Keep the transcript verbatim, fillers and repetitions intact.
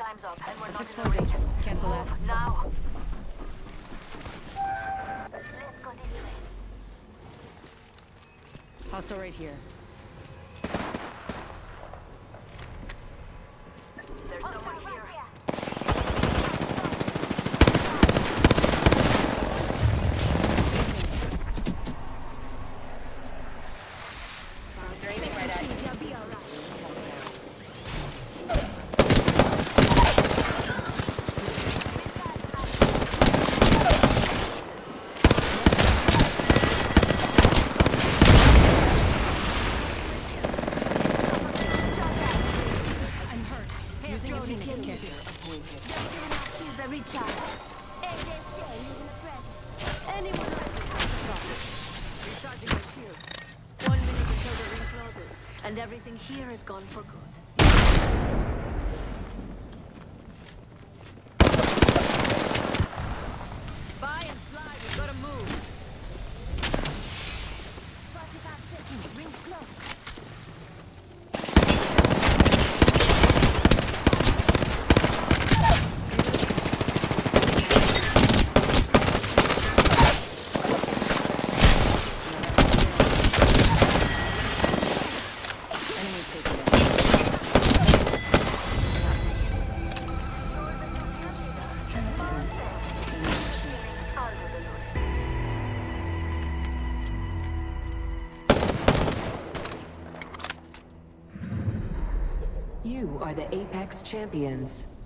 Time's up, and we're Let's not explore in the this ring. one. Cancel Move that. now. Let's go this way. Hostile right here. There's someone here. They're aiming right at you. I'm hurt. Using a Phoenix kit. Shields are recharged. A J Shea in the present. Anyone Recharging my shields. One minute until the ring closes, and everything here is gone for good. Fly and fly, we gotta move. forty-five seconds, rings close. Enemy taken out. I'll do the loot. You are the Apex Champions.